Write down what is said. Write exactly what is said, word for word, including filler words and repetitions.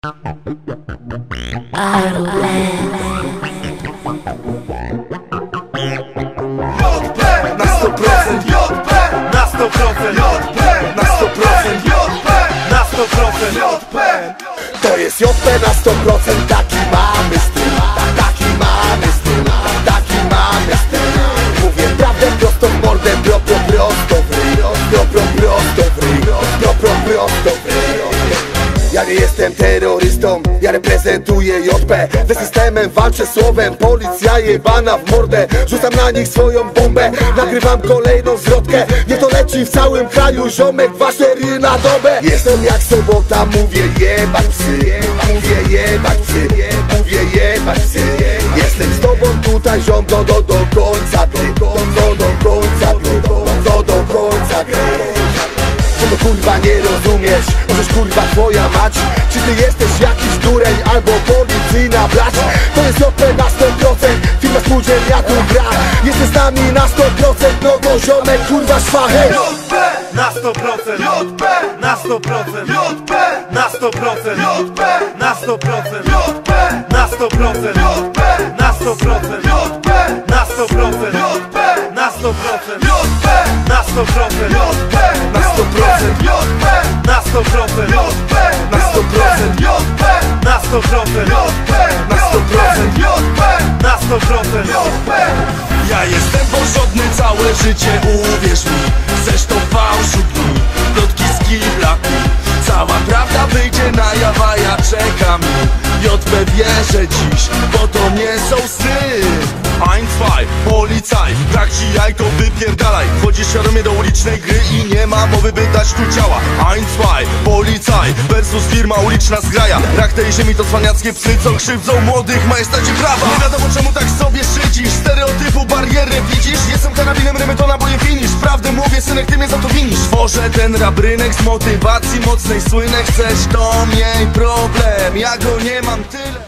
Na sto procent J P, na sto procent J P, na sto procent J P, na sto procent J P. To jest J P na sto procent, taki mamy styl, tak, taki mamy styl, tak, taki mamy styl. Mówię prawdę prosto w mordę, pro, pro, prosto w ryj, pro, pro, prosto w ryj, pro, pro, prosto w ryj. Ja nie jestem terrorystą, ja reprezentuję J P. Ze systemem walczę słowem, policja jebana w mordę. Rzucam na nich swoją bombę, nagrywam kolejną zwrotkę. Nie to leci w całym kraju, ziomek, dwa cztery na dobę. Jestem jak sobota, mówię jebać psy, mówię jebać psy, mówię jebać psy. Jestem z tobą tutaj, ziom, do, do, do końca gry, do, do, do końca gry, do, do, do końca gry. Czego kurwa nie rozumiesz? Możesz kurwa twoja mać? Czy ty jesteś jakiś dureń albo policyjna brać? To jest J P na sto procent, firma spółdzielnia tu gra. Jesteś z nami na sto procent, no to ziomek kurwa szwachy. J P na sto procent J P, na sto procent J P, na sto procent J P, na sto procent J P, na sto procent J P, na sto procent J P, na sto procent J P, na sto procent J P, na sto procent J P, na sto procent J P, na sto procent J P, na sto procent J P, na sto procent J P, na sto procent J P, na sto procent J P. Ja jestem porządny całe życie, uwierz mi. Chcesz to fałszu dni, plotki z kiblaku. Cała prawda wyjdzie na jaw, a ja czekam. J P wierzę dziś, bo to nie są sny. Ein, zwei, policaj, brak ci jajko, wypierdalaj. Wchodzisz świadomie do ulicznej gry i nie ma mowy, by dać tu ciała. Ein, zwei, policaj, versus firma uliczna zgraja. Rak tej ziemi to cwaniackie psy, co krzywdzą młodych, majestacie prawa. Nie wiadomo czemu tak sobie szydzisz, stereotypu barierę widzisz. Jestem karabinem, rymy to naboje finisz. Prawdę mówię, synek, ty mnie za to winisz. Tworzę ten rap rynek z motywacji mocnej, słynę. Chcesz, to miej problem, ja go nie mam tyle.